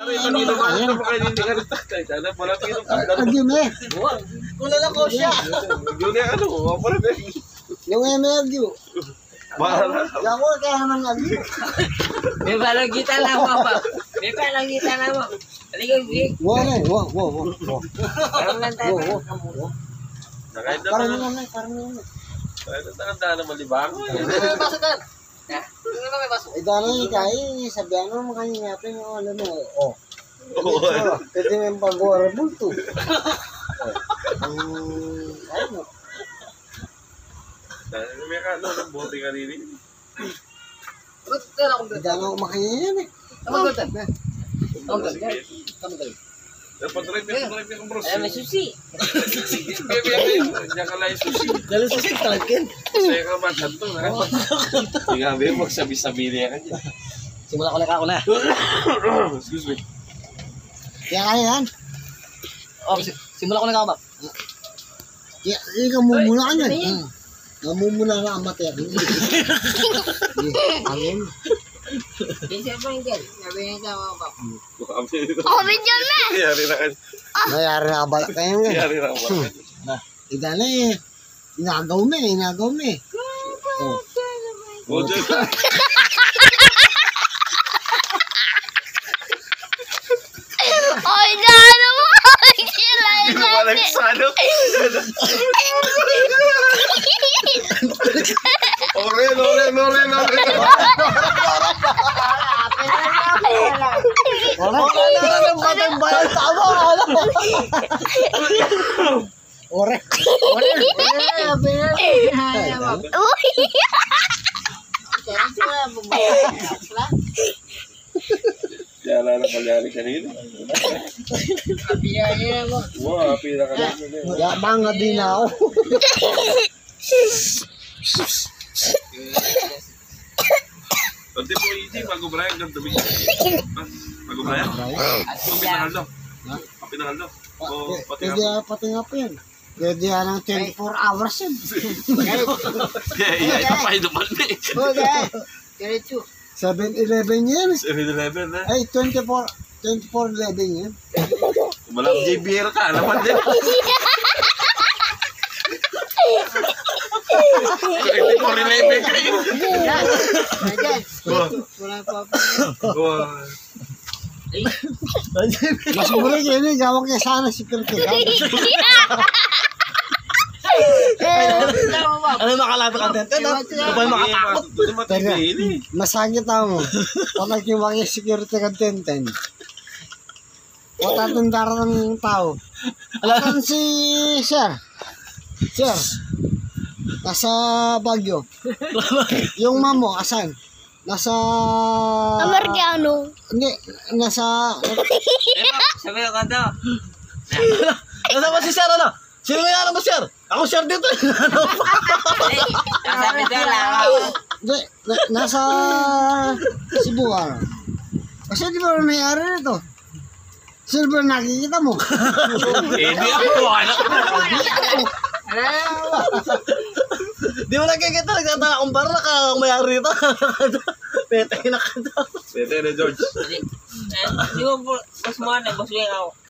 Agyume. Kula lang ko siya. Yung MLU. Ako kaya naman agyo. May palagitan na mo ba? May palagitan na mo. Halika, Vic. Wow. Parang lang tayo. Parang naman. Idana kay sabihan mo makanya pa yung ano mo. Oh. Kasi may pag-work to. Ano? Idana ko makanya yan eh. Ay, may susi. Dalo sa sik talagkin. Simula ko na. Excuse me. Kaya kaya yan. Oh, simula ko na ba? Kaya ikaw mumuna ka yan. Namumuna na ang matay. Amin. Bisa pa yung girl. Sabi niya sa mga pap. Video na! Mayari na kabala kayo nga. Idana eh. Inagaw mo eh. Oh. Ay, gano mo! Sila yun Ore. Ya banga din ako. Pati mo easy, mag-ubrayan ng dumi. Mag-ubrayan? Pinangaldo. Pati nga pa yan. Pwede yan ng 24 hours yan. Ito pa yung naman eh. Diretso. 7-11 yan. 7-11 na. Ay, 24-11 yan. Walang JBL ka, alaman din. 24-11 ka yun. Mas mura yan eh. Gawag niya sana si Kirti. Ano makalapit ang tente? Ano ba makatakot? Masakit ako. Patag yung mga security content. Watatong darang ng tao. Asan si Sir? Sir? Nasa Baguio. Yung mamo, asan? Nasa... Amerikano. Hindi, nasa... Sabi ko kanto. Nasa ba si Sir ano? Sino nga mo Sir? Ako Sir dito. Sabi ko lang. Hindi, nasa Cebu ka. Kasi di ba may-ari nito? Silver nakikita mo. Hindi ako, anak ko. Di mo nakikita, nagtataka kung parang nakamayari rito. Pete na ka daw. Pwede na, George. Di ba, mas mga na, boss ako.